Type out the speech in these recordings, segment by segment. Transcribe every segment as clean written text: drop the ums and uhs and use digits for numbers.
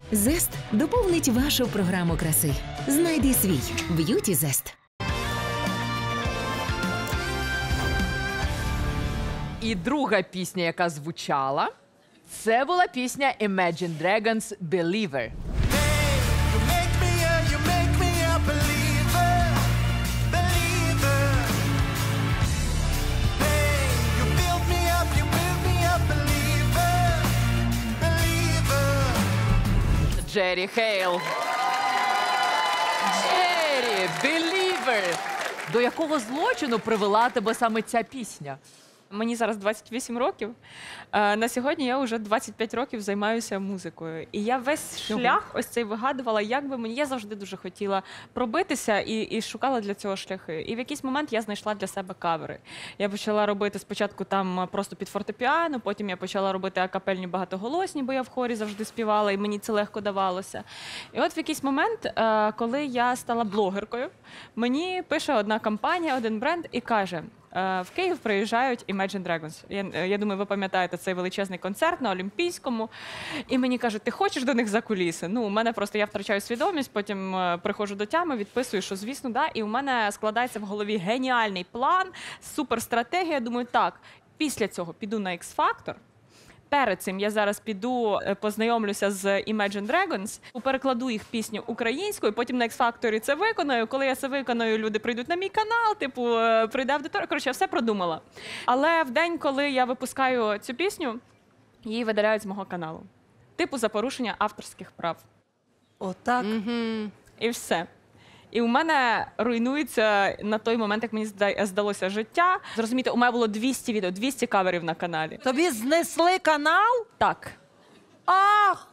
Зест доповнить вашу програму краси. Знайди свій Б'юті Зест. І друга пісня, яка звучала, це була пісня Imagine Dragons «Believer». Джері Хейл. Джері, «Believer». До якого злочину привела тебе саме ця пісня? Мені зараз 28 років. На сьогодні я вже 25 років займаюся музикою. І я весь шлях ось цей вигадувала, як би мені... Я завжди дуже хотіла пробитися і шукала для цього шляхи. І в якийсь момент я знайшла для себе кавери. Я почала робити спочатку там просто під фортепіано, потім я почала робити акапельні багатоголосні, бо я в хорі завжди співала, і мені це легко давалося. І от в якийсь момент, коли я стала блогеркою, мені пише одна компанія, один бренд і каже: в Київ приїжджають Imagine Dragons. Я думаю, ви пам'ятаєте цей величезний концерт на Олімпійському. І мені кажуть, ти хочеш до них за куліси? Ну, у мене просто, я втрачаю свідомість, потім приходжу до тями, відписую, що звісно, да. І у мене складається в голові геніальний план, суперстратегія. Думаю, так, після цього піду на X-Factor. Перед цим я зараз піду, познайомлюся з Imagine Dragons, перекладу їх пісню українською, потім на X-Factor це виконаю. Коли я це виконую, люди прийдуть на мій канал, типу, прийде аудиторія. Коротше, я все продумала. Але в день, коли я випускаю цю пісню, її видаляють з мого каналу. Типу за порушення авторських прав. Отак. І все. І у мене руйнується на той момент, як мені здалося, життя. Зрозумієте, у мене було 200 відео, 200 каверів на каналі. Тобі знесли канал? Так. Ах!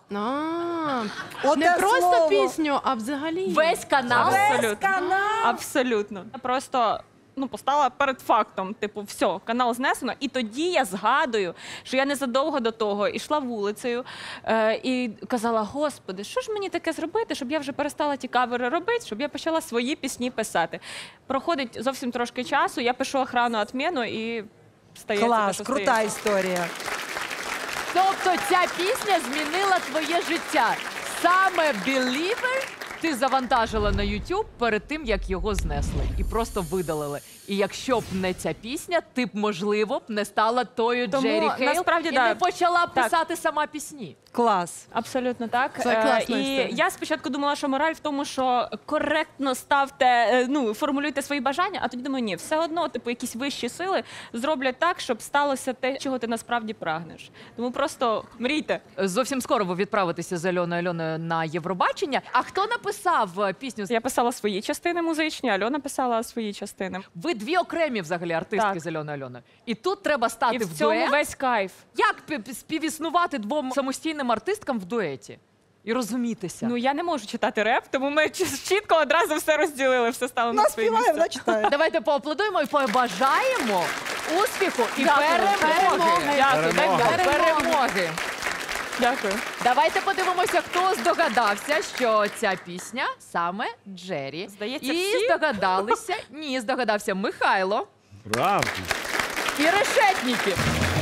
Не просто слово. пісню, а взагалі. Весь канал? Абсолютно. канал? Абсолютно. Я просто постала перед фактом, типу, все, канал знесено. І тоді я згадую, що я незадовго до того йшла вулицею і казала: Господи, що ж мені таке зробити, щоб я вже перестала ті кавери робити, щоб я почала свої пісні писати. Проходить зовсім трошки часу, я пишу охрану отміну і стається те, Клас, що крута стається. історія. Тобто ця пісня змінила твоє життя. Саме «Believer» ти завантажила на YouTube перед тим, як його знесли. І просто видалили. І якщо б не ця пісня, ти б, можливо, б не стала тою Тому, Джері Хейл насправді, і да. не почала б Так. писати сама пісні. Клас. Абсолютно так. Це класна І історія. я спочатку думала, що мораль в тому, що коректно ставте, формулюйте свої бажання, а тоді думаю, ні, все одно, типу, якісь вищі сили зроблять так, щоб сталося те, чого ти насправді прагнеш. Тому просто мрійте. Зовсім скоро ви відправитеся з Альоною на Євробачення. А хто написав пісню? Я писала свої частини музичні, Альона писала свої частини. Ви дві окремі взагалі артистки Так. з Альоною. І тут треба стати І в в цьому дует. весь кайф. Як співіснувати двом самостійним артисткам в дуеті? І розумітися. Ну, я не можу читати реп, тому ми чітко одразу все розділили, все стало на свої Наспіває, вона місця. читає. Давайте поаплодуємо і побажаємо успіху і Дякую. перемоги. Дякую. Дай Бог. Перемоги. Дякую. Давайте подивимося, хто здогадався, що ця пісня саме Джері. Здається, і всі? здогадалися. Ні, здогадався Михайло Правда. і Решетніків.